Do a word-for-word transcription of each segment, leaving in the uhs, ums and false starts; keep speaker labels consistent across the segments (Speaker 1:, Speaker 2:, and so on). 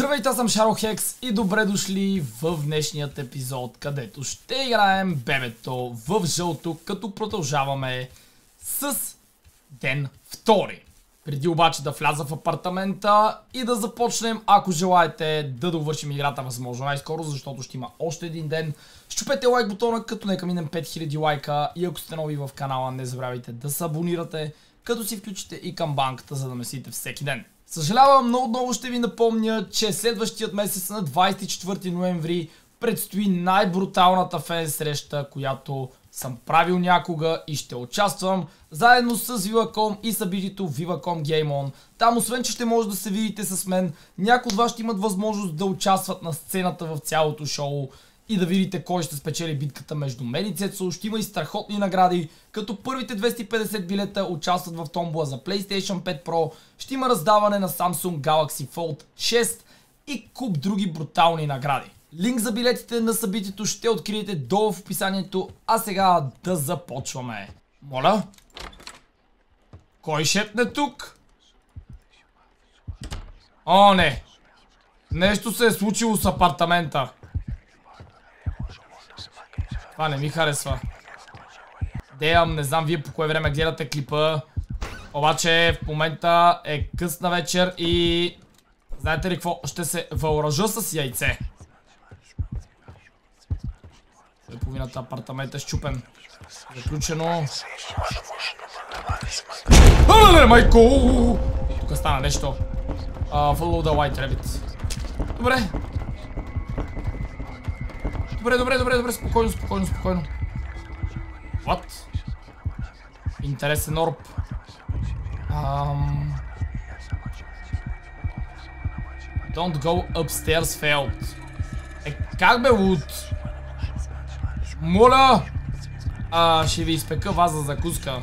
Speaker 1: Здравейте, аз съм Шаро-Хекс и добре дошли в днешният епизод, където ще играем бебето в жълто, като продължаваме с ден втори. Преди обаче да вляза в апартамента и да започнем, ако желаете да довършим играта възможно най-скоро, защото ще има още един ден. Щупете лайк бутона, като нека минем пет хиляди лайка, и ако сте нови в канала, не забравяйте да се абонирате, като си включите и камбанката, за да ме следите всеки ден. Съжалявам, но отново ще ви напомня, че следващият месец на двадесет и четвърти ноември предстои най-бруталната фен среща, която съм правил някога, и ще участвам заедно с Viva.com и събитието Viva.com Game On. Там, освен че ще може да се видите с мен, някои от вас ще имат възможност да участват на сцената в цялото шоу и да видите кой ще спечели битката между мен и Цецо. Ще има и страхотни награди, като първите двеста и петдесет билета участват в томбола за PlayStation пет Pro, ще има раздаване на Samsung Galaxy Fold шест и куп други брутални награди. Линк за билетите на събитието ще откриете долу в описанието, а сега да започваме. Моля? Кой шепне тук? О, не! Нещо се е случило с апартамента. Това не ми харесва. Деям, не знам вие по кое време гледате клипа. Обаче в момента е късна вечер и... знаете ли какво? Ще се въоръжа с яйце. Половината апартамент е щупен. Заключено. Алеле, майко! Тук стана нещо. Uh, follow the white rabbit. Добре. Добре, добре, добре, добре, спокойно, спокойно, спокойно. What? Интересен орб. Um... Don't go upstairs, failed. Е, как бе, Луд? Моля! А, ще ви изпека вас за закуска.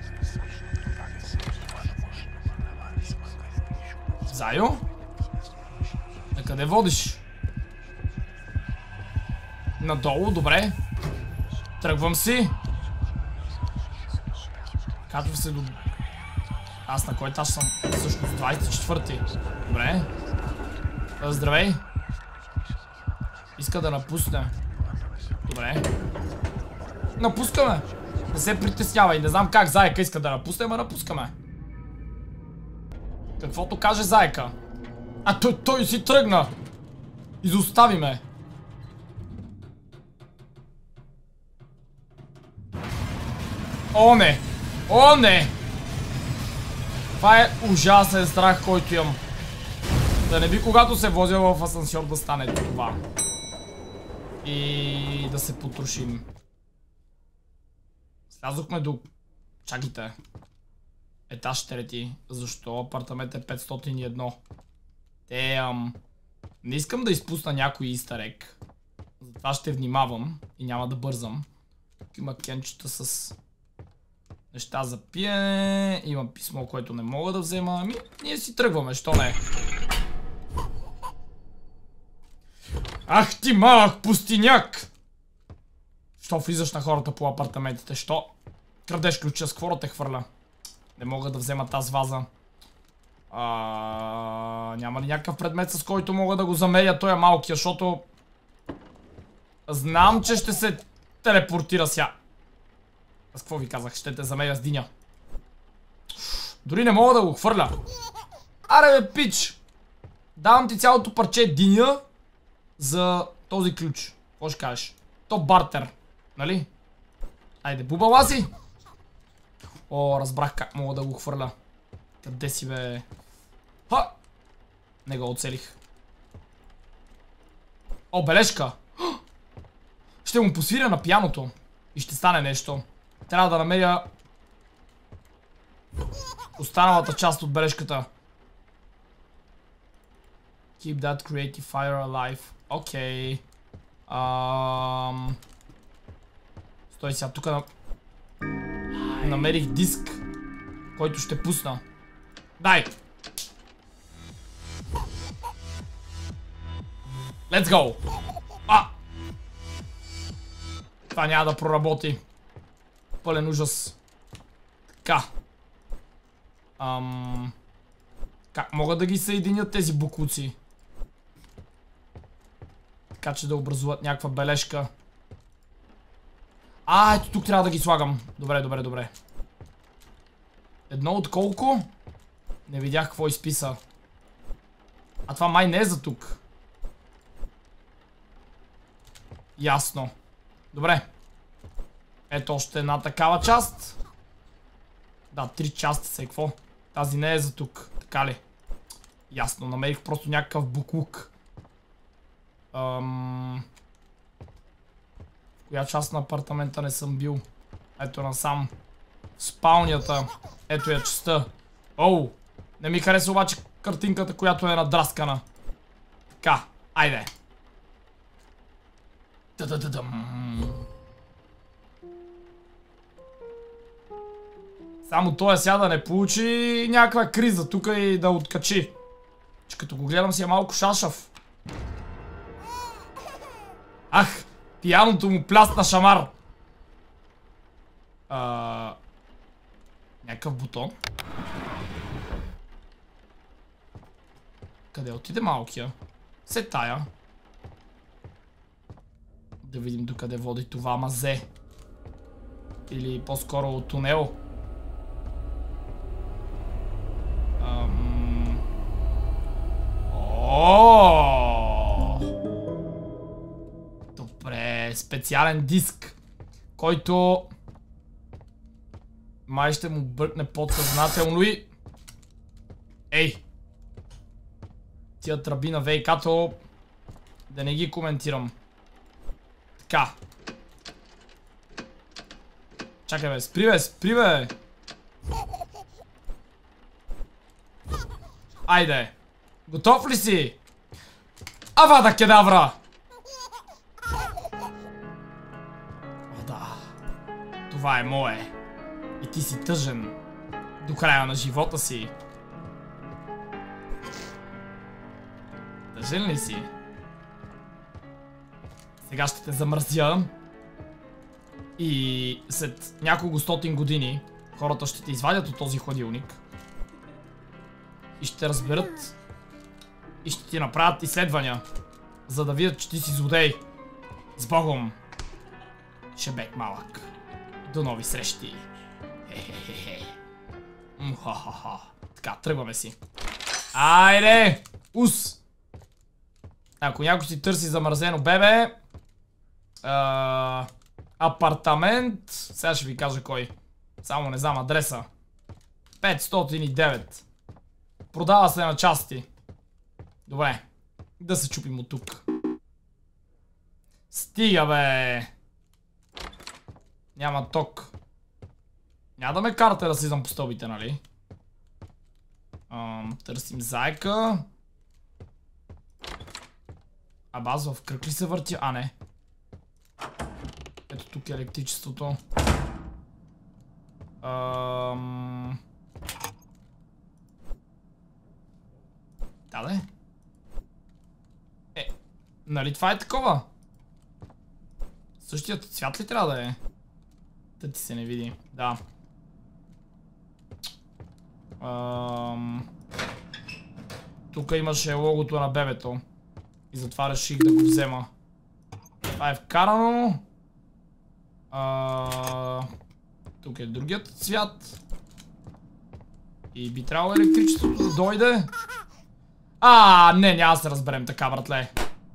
Speaker 1: Зайо? На къде водиш? Надолу, добре. Тръгвам си. Качвам се до... Аз на кой етаж съм? Всъщност двадесет и четвърти. Добре. Здравей. Иска да напусне. Добре. Напускаме. Не се притеснявай. Не знам как Зайка иска да напусне, ама напускаме. Каквото каже Зайка. А той, той си тръгна. Изостави ме. О, не! О, не! Това е ужасен страх, който имам. Да не би когато се возя в асансьор да стане това. И да се потрошим. Слязохме до... Чакайте. Етаж трети. Защо? Апартамент е петстотин и едно. Теям. Не искам да изпусна някой истерек. Затова ще внимавам и няма да бързам. Тук има кенчета с неща за пиене. Има писмо, което не мога да взема. Ами, ние си тръгваме, що не? Ах ти малък пустиняк! Що влизаш на хората по апартаментите? Що? Крадеш ключа, с какво да те хвърля? Не мога да взема тази ваза. А, няма ли някакъв предмет, с който мога да го замеря? Той е малкия, защото... знам, че ще се телепортира ся. Аз какво ви казах? Ще те замеря с диня. Дори не мога да го хвърля. Аре бе, пич! Давам ти цялото парче диня за този ключ. Какво ще кажеш? То бартер. Нали? Айде, бубала си! О, разбрах как мога да го хвърля. Къде си, бе? Ха! Не го оцелих. О, бележка! Ще му посвиря на пианото. И ще стане нещо. Трябва да намеря останалата част от бележката. Keep that creative fire alive. Окей. Ам... Стой сега, тук на... намерих диск, който ще пусна. Дай! Let's go! А! Това няма да проработи. Пълен ужас. Така. Ам... Как мога да ги съединят тези букуци? Така че да образуват някаква бележка. А, ето тук трябва да ги слагам. Добре, добре, добре. Едно от колко? Не видях какво изписа. А това май не е за тук. Ясно. Добре. Ето още една такава част. Да, три части са. Какво? Тази не е за тук. Така ли? Ясно, намерих просто някакъв буклук. Ам... В коя част на апартамента не съм бил? Ето насам. В спалнята. Ето я частта. Оу! Не ми хареса обаче картинката, която е надраскана. Така, айде. Та-да-да-дам. Само той сега да не получи някаква криза тук и да откачи. Че като го гледам си е малко шашав. Ах, пияното му плясна шамар. А... Някакъв бутон. Къде отиде малкия? Се тая. Да видим докъде води това мазе. Или по-скоро тунел. Ам... О! Добре, специален диск, който май ще му бъркне подсъзнателно и... Ей! Тия тръби на ВК-то да не ги коментирам. Така. Чакай бе, спри бе, спри бе! Айде! Готов ли си? Авада кедавра! О да. Това е мое. И ти си тъжен. До края на живота си. Тъжен ли си? Сега ще те замръзя. И след няколко стотин години хората ще те извадят от този хладилник. И ще разберат. И ще ти направят изследвания. За да видят, че ти си злодей. С Богом. Шебек малък. До нови срещи. Хе-хе-хе-хе. Мха-ха-ха. Така, тръгваме си. Айде! Ус! Ако някой си търси замързено бебе... А... Апартамент... Сега ще ви кажа кой. Само не знам адреса. петстотин и девет. Продава се на части. Добре. Да се чупим от тук. Стига бе! Няма ток. Няма да ме карате да слизам по стълбите, нали? Ам, търсим зайка. А база в кръг ли се върти? А, не. Ето тук е електричеството. Ам... Да, да. Е, нали това е такова? Същият цвят ли трябва да е? Да ти се не види. Да. Ам... Тук имаше логото на бебето. И затова реших да го взема. Това е вкарано. А... Тук е другият цвят. И би трябвало електричеството да дойде. А, не, няма да се разберем така, братле.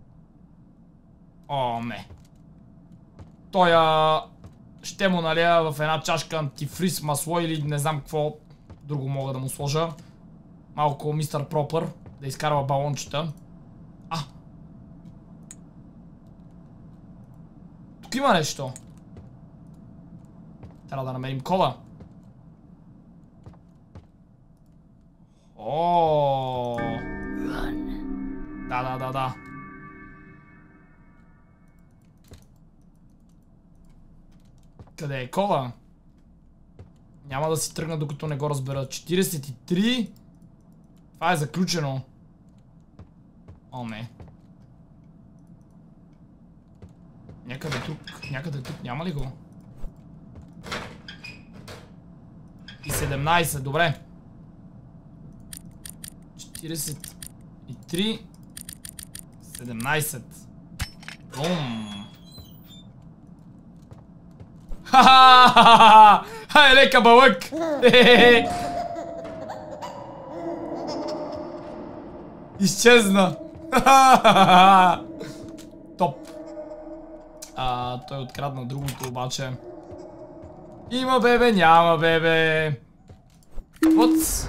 Speaker 1: О, не. Той а... ще му налия в една чашка антифриз, масло или не знам какво друго мога да му сложа. Малко мистер Пропър, да изкарва балончета. А! Тук има нещо. Трябва да намерим кола. О! Да, да, да, да. Къде е кола? Няма да си тръгна докато не го разбера. четиридесет и три. Това е заключено. О, не. Някъде тук. Някъде тук. Няма ли го? И седемнайсет. Добре. четиридесет и три. седемнайсет. Бум. Ха-ха-ха-ха-ха! Хай, лека бълък! Изчезна! Топ! А, той открадна другото обаче. Има бебе, няма бебе. Вот.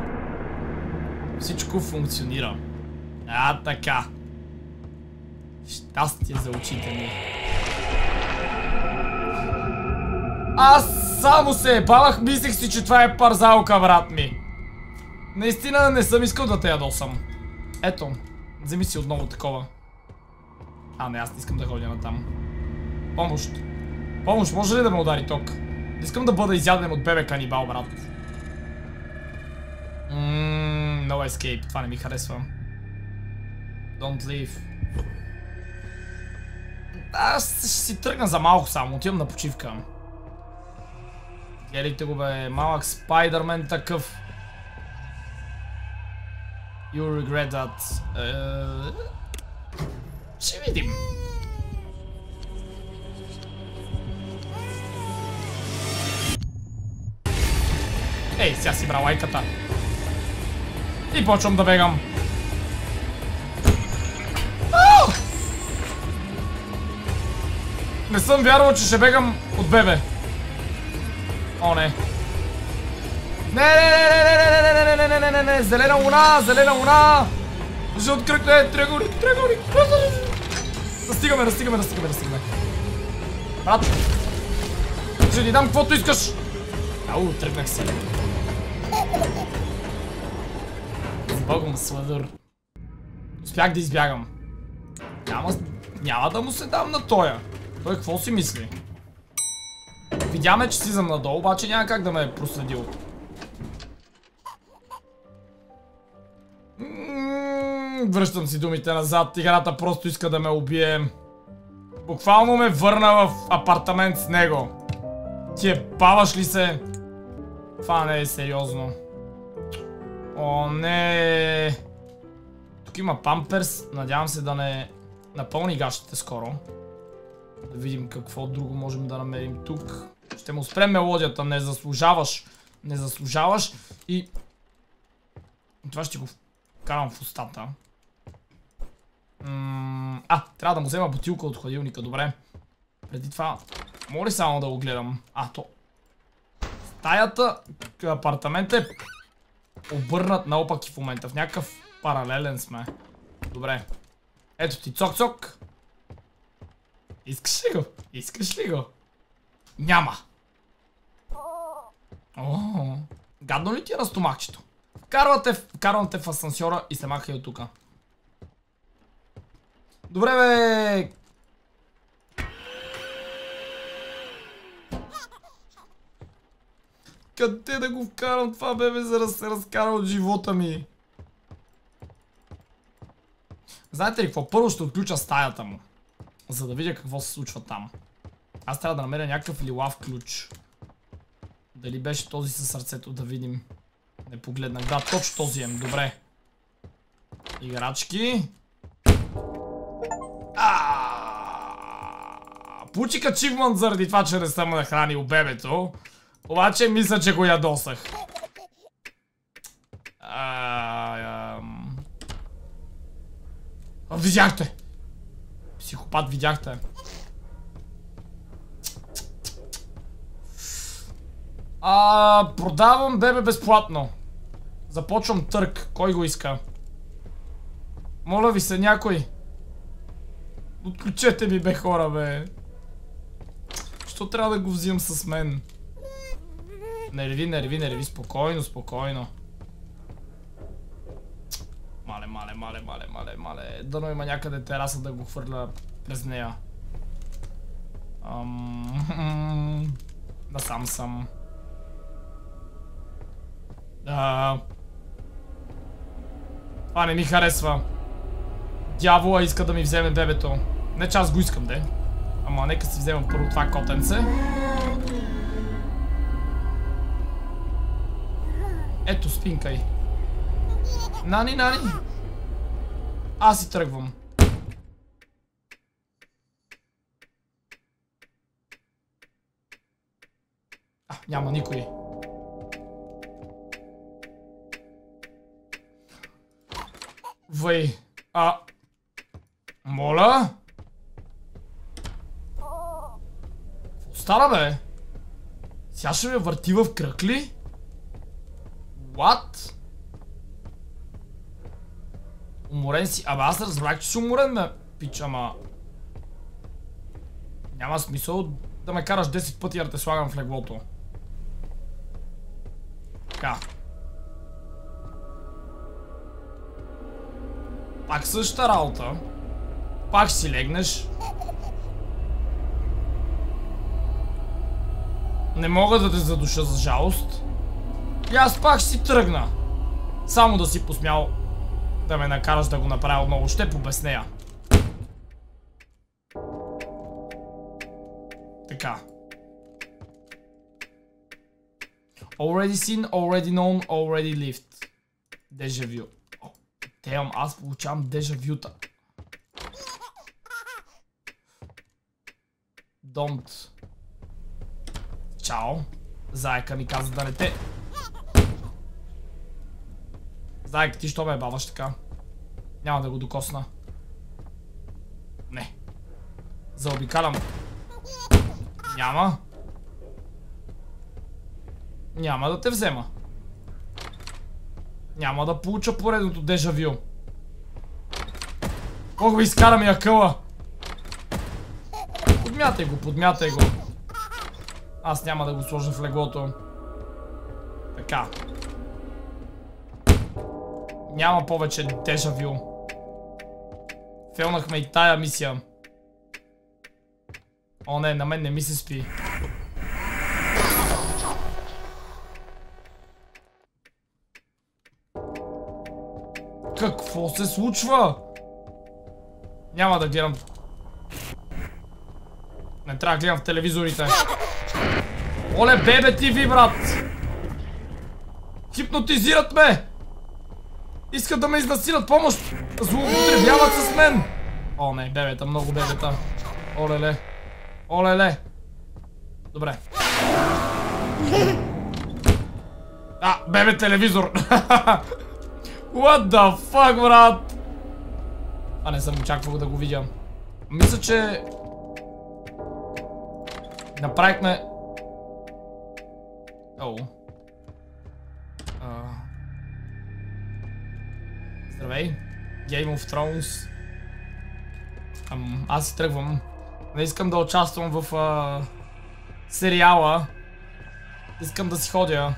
Speaker 1: Всичко функционира. А, така. Щастие за очите ми. Аз само се ебавах, мислех си, че това е парзалка, брат ми. Наистина не съм искал да те ядосам. Ето, вземи си отново такова. А, не, аз не искам да ходя натам. Помощ. Помощ, може ли да ме удари ток? Не искам да бъда изяден от бебе канибал, брат. Ммм, no escape, това не ми харесва. Don't leave. Аз ще си тръгна за малко само, отивам на почивка. Гледайте го бе, малък Спайдърмен такъв. You regret that. Uh... Ще видим. Ей, сега си бра лайката. И почвам да бегам. Ау! Не съм вярвал, че ще бегам от бебе. О, не. Не, не, не, не, не, не, не, не, не, не, не, зелена луна, зелена луна. Жълт кръг, не, триъгълник, триъгълник. Настигаме, настигаме, настигаме, настигаме. Брат. Ще ни дам каквото искаш. Ау, тръгнах се. Сбъгвам сладър. Успях да избягам. Няма, няма да му се дам на тоя. Той какво си мисли? Видяме, че слизам надолу, обаче няма как да ме е проследил. Връщам си думите назад, играта просто иска да ме убие. Буквално ме върна в апартамент с него. Ти е баваш ли се? Това не е сериозно. О, не. Тук има памперс, надявам се да не напълни гащите скоро. Да видим какво друго можем да намерим тук. Ще му спрем мелодията, не заслужаваш. Не заслужаваш и... Това ще го карам в устата. М а, трябва да му взема бутилка от хладилника, добре. Преди това, мога ли само да го гледам? А, то... Стаята, апартамент е обърнат наопаки в момента. В някакъв паралелен сме. Добре. Ето ти цок-цок. Искаш ли го? Искаш ли го? Няма. О, гадно ли ти е на стомахчето? Карвам те в асансьора и се махай от тука. Добре бе. Къде да го вкарам това бебе, за да се разкара от живота ми? Знаете ли какво? Първо ще отключа стаята му, за да видя какво се случва там. Аз трябва да намеря някакъв лилав ключ. Дали беше този със сърцето, да видим. Не погледнах. Да, точно този ем. Добре. Играчки. Получих ачивмент заради това, че не съм нахранил бебето. Обаче мисля, че го ядосах. Видяхте! Психопат, видяхте. А, продавам бебе безплатно. Започвам търг. Кой го иска? Моля ви се, някой. Отключете ми бе, хора, бе. Що трябва да го взимам с мен? Не реви, не реви, не реви. Спокойно, спокойно. Мале, мале, мале, мале, мале, мале. Дано има някъде тераса да го хвърля през нея. Ам... Насам съм. Да. Това не ми харесва. Дявола иска да ми вземе бебето. Не че аз го искам, де. Ама нека си вземам първо това котенце. Ето, спинкай. Нани, нани. Аз си тръгвам. Няма никой. Вай. А... Моля? Стара бе? Сега ще ме върти в кръг ли? What? Уморен си. Абе аз разбрах, че си уморен, бе. Пич, ама... Няма смисъл да ме караш десет пъти да те слагам в леглото. Така. Пак същата работа. Пак си легнеш. Не мога да те задуша за жалост. И аз пак си тръгна. Само да си посмял да ме накараш да го направя отново. Ще побеснея. Така. Already seen, already known, already lived. Дежавю. Темам, аз получавам дежавюта. Don't. Чао. Заека ми каза да не те. Заека, ти що ме баваш така? Няма да го докосна. Не. Заобикалям. Няма. Няма да те взема. Няма да получа поредното дежавю. Мога ви изкарам я къла. Подмятай го, подмятай го. Аз няма да го сложа в леглото. Така. Няма повече дежавю. Фелнахме и тая мисия. О не, на мен не ми се спи. Какво се случва? Няма да гледам. Не трябва да гледам в телевизорите. Оле, бебе ти ви, брат! Хипнотизират ме! Искат да ме изнасилят, помощ! Злоупотребяват с мен! О, не, бебета, много бебета. Олеле. Олеле. Добре. А, бебе телевизор! What the fuck, брат? А, не съм очаквал да го видя. Мисля, че... Направихме... О. Uh... Здравей. Game of Thrones. Ам, аз си тръгвам. Не искам да участвам в uh... сериала. Искам да си ходя.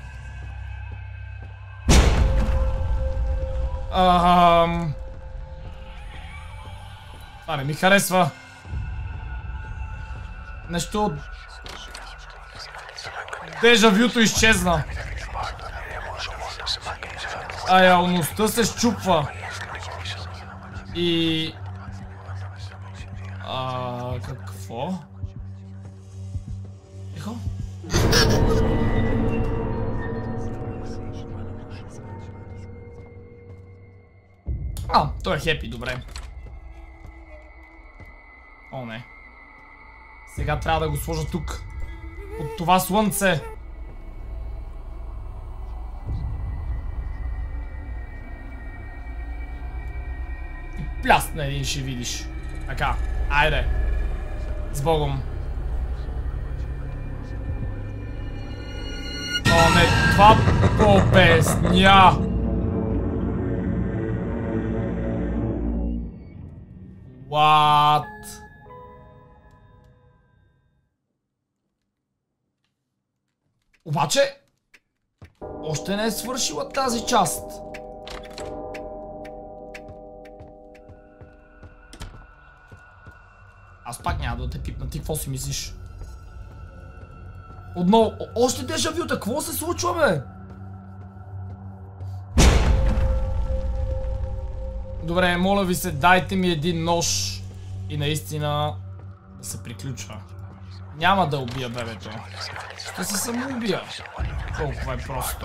Speaker 1: Ам... Това не ми харесва. Нещо... Дежавюто изчезна. А реалността се счупва. И... А, какво? Тихо? А, той е хепи, добре. О, не. Сега трябва да го сложа тук. От това слънце. И плясна един ще видиш. Така, айде. С Богом. О, не, това побесня. What? Обаче, още не е свършила тази част. Аз пак няма да те пипна. Ти какво си мислиш? Отново, още дежавюта, какво се случва, бе? Добре, моля ви се, дайте ми един нож и наистина да се приключва. Няма да убия бебето. Ще се самоубия. Колко е просто.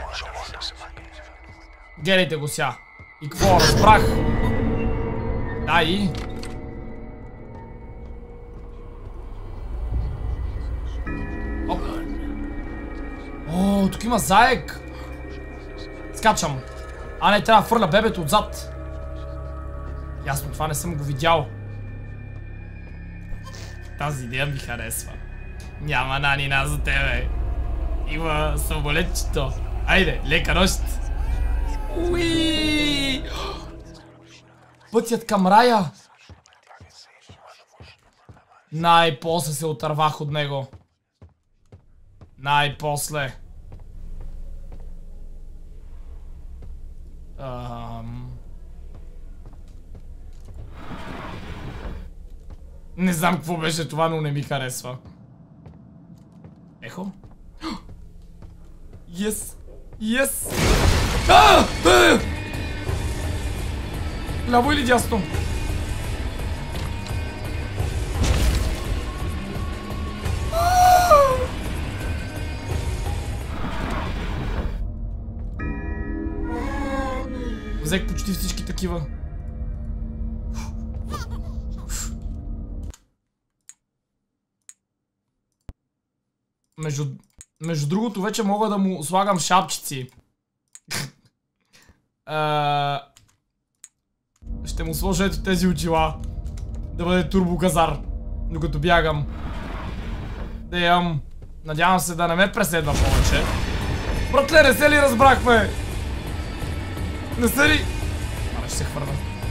Speaker 1: Гледайте го ся. И какво разбрах? Да и... Оп. тук има заек. Скачам. А не, трябва да фърля бебето отзад. Ясно, това не съм го видял. Тази идея ми харесва. Няма нанина за тебе. Има самолетчето. Айде, лека нощ. Уи! Пътят към рая. Най-после се отървах от него. Най-после. Ам... Не знам какво беше това, но не ми харесва. Ехо? Yes! Yes! А! А! Ляво или дясно? Взех почти всички такива. Между, между другото вече мога да му слагам шапчици. uh, ще му сложа ето тези очила. Да бъде турбогазар. Докато бягам. Да ям. Надявам се да не ме преследва повече. Братле, не се ли разбрахме? Не се ли? Абе, ще се хвърля.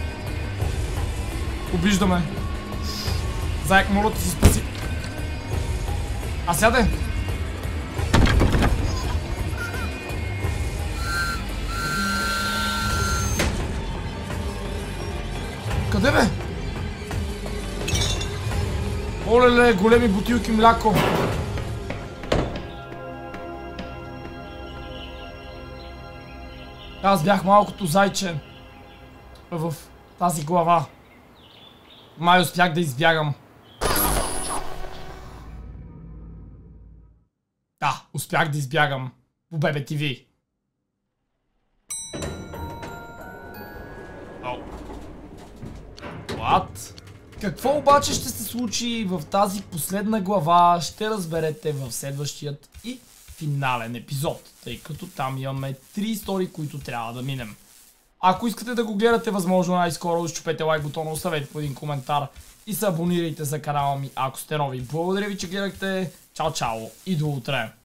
Speaker 1: Обиждаме. Заек, моля ти се спаси. А сяде! Къде бе? Олеле, големи бутилки мляко. Аз бях малкото зайче в тази глава. Май успях да избягам. Да, успях да избягам по Бебе ти ви. What? Какво обаче ще се случи в тази последна глава, ще разберете в следващият и финален епизод, тъй като там имаме три истории, които трябва да минем. Ако искате да го гледате възможно най-скоро, щупете лайк бутона, оставете по един коментар и се абонирайте за канала ми, ако сте нови. Благодаря ви, че гледахте. Чао, чао и до утре!